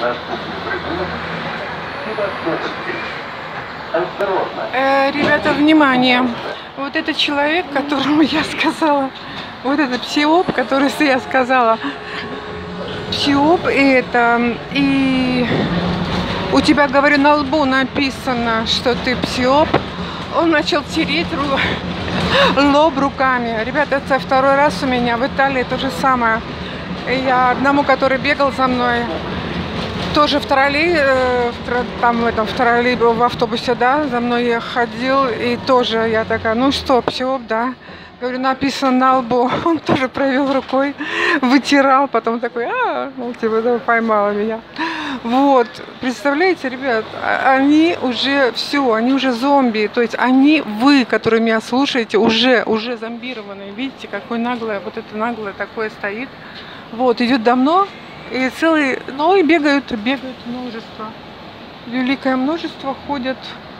Ребята, внимание! Вот этот человек, которому я сказала, вот этот псиоп, который я сказала, псиоп и у тебя, говорю, на лбу написано, что ты псиоп. Он начал тереть лоб руками. Ребята, это второй раз у меня в Италии то же самое. Я одному, который бегал за мной, тоже в автобусе, да, за мной ходил, и тоже я такая, ну что, псиоп, да? Говорю, написано на лбу. Он тоже провел рукой, вытирал, потом такой, ну типа, да, поймала меня. Вот, представляете, ребят, они уже все, они уже зомби, то есть вы, которые меня слушаете, уже зомбированные. Видите, какое наглое, вот это наглое такое стоит. Вот, идет давно, и и бегают множество. Великое множество ходят.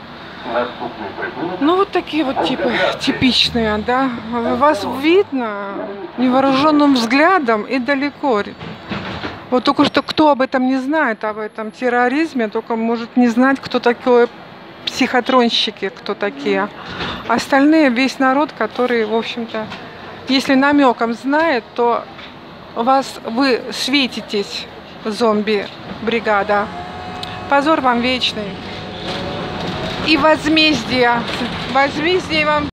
Ну, вот такие вот типичные, да. Вас видно невооруженным взглядом и далеко. Вот только что кто об этом не знает, об этом терроризме, только может не знать, кто такие психотронщики, кто такие. Остальные, весь народ, который, в общем-то, если намеком знает, то вы светитесь, зомби-бригада. Позор вам вечный. И возмездие вам.